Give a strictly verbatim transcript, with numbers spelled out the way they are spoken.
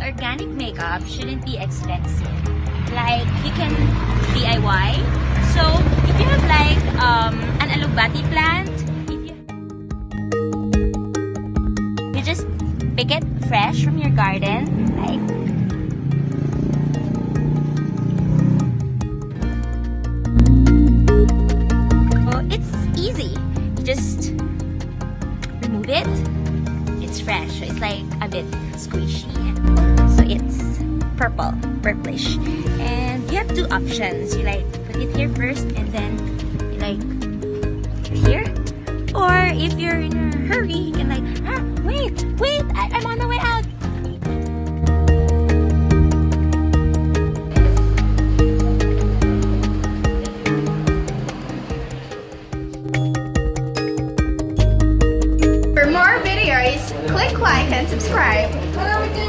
organic makeup shouldn't be expensive. Like, you can D I Y. So, if you have like um, an alugbati plant, if you, you just pick it fresh from your garden. Like, oh, it's easy. You just remove it. It's fresh, so it's like a bit squishy. So it's purple, purplish. And you have two options. You like put it here first and then you like here. Or if you're in a hurry, you can like, ah, wait, wait, I I'm on the way out. For more videos, click like and subscribe.